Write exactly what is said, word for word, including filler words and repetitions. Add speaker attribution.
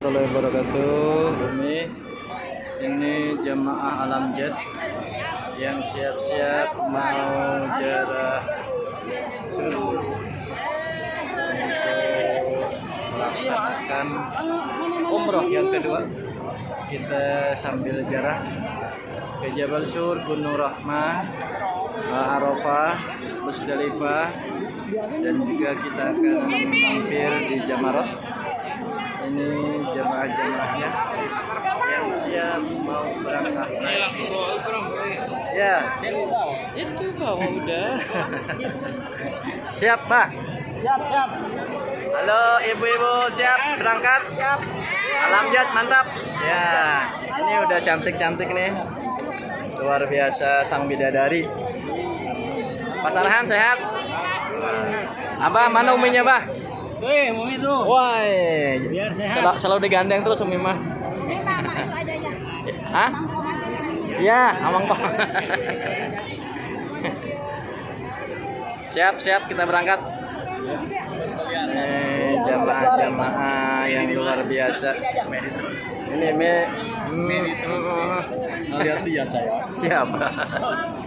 Speaker 1: Assalamualaikum warahmatullahi wabarakatuh. Ini jemaah Alam Jad yang siap-siap mau jarah subuh untuk melaksanakan umroh yang kedua. Kita sambil jarah ke Jabal Sur, Gunung Rahmah, Arafah, Musdalifah, dan juga kita akan mampir di Jamarat. Ini jemaah-jemaahnya yang siap mau berangkat naik. Ya, itu Pak udah. Siap Pak?
Speaker 2: Siap, siap.
Speaker 1: Halo ibu-ibu, siap berangkat?
Speaker 2: Siap.
Speaker 1: Alam Jad mantap. Ya, ini udah cantik-cantik nih. Luar biasa sang bidadari. Pak Arhan sehat? Abah, mana uminya, Bah?
Speaker 2: Wih, Umi tuh.
Speaker 1: Wah,
Speaker 2: Biar sehat.
Speaker 1: selalu, selalu digandeng terus Umi mah.
Speaker 3: Ini mama itu aja ya.
Speaker 1: Hah? Iya, amang kok. Siap, siap kita berangkat. Eh, jamaah-jamaah yang luar biasa. Ini me,
Speaker 2: Lihat-lihat saya.
Speaker 1: siapa?